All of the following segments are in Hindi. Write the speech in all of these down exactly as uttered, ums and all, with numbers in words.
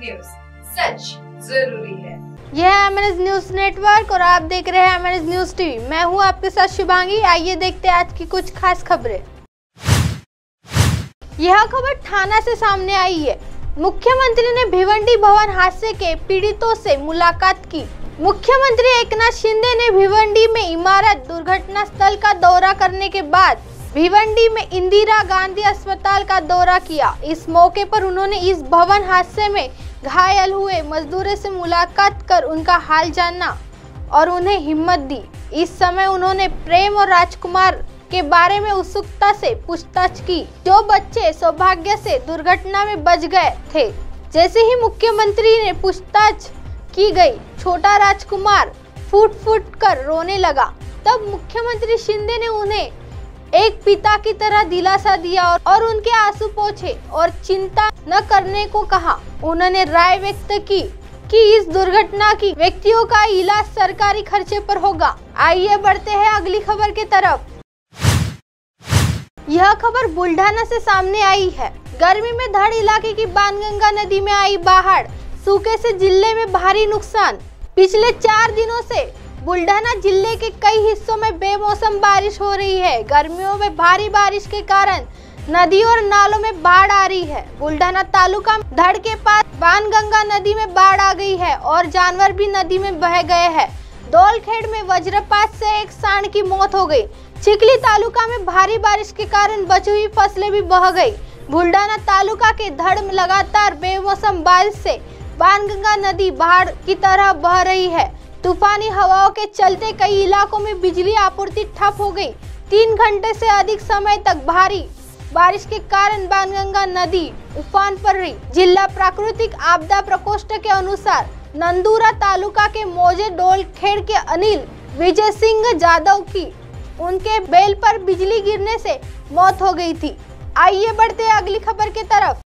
न्यूज, सच जरूरी है। यह है एमएनएस न्यूज नेटवर्क और आप देख रहे हैं एमएनएस न्यूज टीवी। मैं हूं आपके साथ शिवांगी। आइए देखते हैं आज की कुछ खास खबरें। यह खबर थाना से सामने आई है। मुख्यमंत्री ने भिवंडी भवन हादसे के पीड़ितों से मुलाकात की। मुख्यमंत्री एकनाथ शिंदे ने भिवंडी में इमारत दुर्घटना स्थल का दौरा करने के बाद भिवंडी में इंदिरा गांधी अस्पताल का दौरा किया। इस मौके पर उन्होंने इस भवन हादसे में घायल हुए मजदूरों से मुलाकात कर उनका हाल जाना और उन्हें हिम्मत दी। इस समय उन्होंने प्रेम और राजकुमार के बारे में उत्सुकता से पूछताछ की, जो बच्चे सौभाग्य से दुर्घटना में बच गए थे। जैसे ही मुख्यमंत्री ने पूछताछ की गई, छोटा राजकुमार फूट फूट कर रोने लगा। तब मुख्यमंत्री शिंदे ने उन्हें एक पिता की तरह दिलासा दिया और, और उनके आंसू पोंछे और चिंता न करने को कहा। उन्होंने राय व्यक्त की कि इस दुर्घटना की व्यक्तियों का इलाज सरकारी खर्चे पर होगा। आइए बढ़ते हैं अगली खबर की तरफ। यह खबर बुल्ढाना से सामने आई है। गर्मी में धड़ इलाके की बाणगंगा नदी में आई बाढ़, सूखे से जिले में भारी नुकसान। पिछले चार दिनों से बुल्ढाना जिले के कई हिस्सों में बेमौसम बारिश हो रही है। गर्मियों में भारी बारिश के कारण नदी और नालों में बाढ़ आ रही है। बुल्ढाना तालुका धड़ के पास बाणगंगा नदी में बाढ़ आ गई है और जानवर भी नदी में बह गए हैं। दौलखेड़ में वज्रपात से एक सांड की मौत हो गई। चिखली तालुका में भारी बारिश के कारण बची हुई फसलें भी बह गई। बुल्ढाना तालुका के धड़ में लगातार बेमौसम बारिश से बाणगंगा नदी बाढ़ की तरह बह रही है। तूफानी हवाओं के चलते कई इलाकों में बिजली आपूर्ति ठप हो गई। तीन घंटे से अधिक समय तक भारी बारिश के कारण बाणगंगा नदी उफान पर रही। जिला प्राकृतिक आपदा प्रकोष्ठ के अनुसार नंदूरा तालुका के मौजे डोलखेड़ के अनिल विजय सिंह जादव की उनके बैल पर बिजली गिरने से मौत हो गई थी। आइए बढ़ते अगली खबर की तरफ।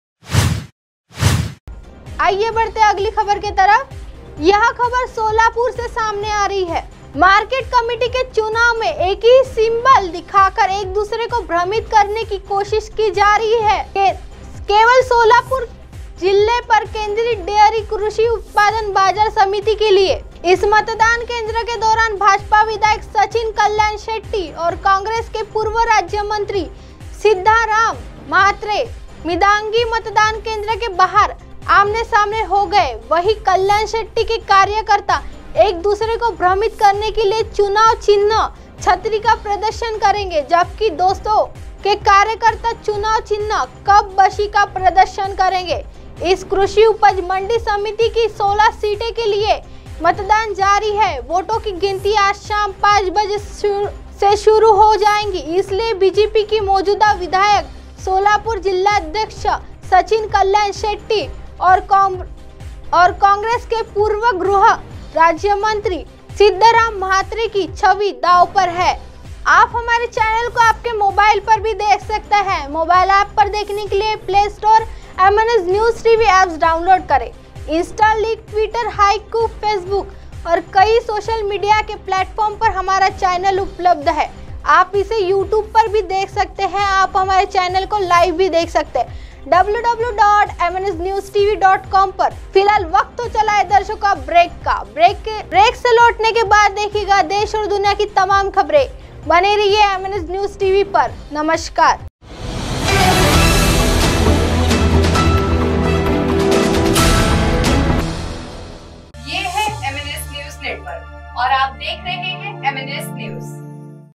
आइए बढ़ते अगली खबर की तरफ। यह खबर सोलापुर से सामने आ रही है। मार्केट कमेटी के चुनाव में एक ही सिंबल दिखाकर एक दूसरे को भ्रमित करने की कोशिश की जा रही है। के, केवल सोलापुर जिले पर केंद्रीय डेयरी कृषि उत्पादन बाजार समिति के लिए इस मतदान केंद्र के दौरान भाजपा विधायक सचिन कल्याण शेट्टी और कांग्रेस के पूर्व राज्य मंत्री सिद्धाराम म्हात्रे मिदांगी मतदान केंद्र के बाहर आमने सामने हो गए। वही कल्याण शेट्टी के कार्यकर्ता एक दूसरे को भ्रमित करने के लिए चुनाव चिन्ह छतरी का प्रदर्शन करेंगे, जबकि दोस्तों के कार्यकर्ता चुनाव चिन्ह कप बशी का प्रदर्शन करेंगे। इस कृषि उपज मंडी समिति की सोलह सीटें के लिए मतदान जारी है। वोटों की गिनती आज शाम पाँच बजे से शुरू हो जाएंगी। इसलिए बीजेपी की मौजूदा विधायक सोलापुर जिला अध्यक्ष सचिन कल्याण शेट्टी और और कांग्रेस के पूर्व गृह राज्य मंत्री सिद्धाराम म्हात्रे की छवि दांव पर है। आप हमारे चैनल को आपके मोबाइल पर भी देख सकते हैं। मोबाइल ऐप पर देखने के लिए play store MNS news TV apps download करें। Insta, leak, Twitter, haiku, Facebook और कई सोशल मीडिया के प्लेटफॉर्म पर हमारा चैनल उपलब्ध है। आप इसे यूट्यूब पर भी देख सकते हैं। आप हमारे चैनल को लाइव भी देख सकते हैं W W W dot M N S news T V dot com पर। फिलहाल वक्त तो चला है दर्शकों ब्रेक का। ब्रेक के ब्रेक से लौटने के बाद देखिएगा देश और दुनिया की तमाम खबरें। बने रहिए एमएनएस न्यूज टीवी पर। नमस्कार। ये है एमएनएस न्यूज नेटवर्क और आप देख रहे हैं एमएनएस न्यूज।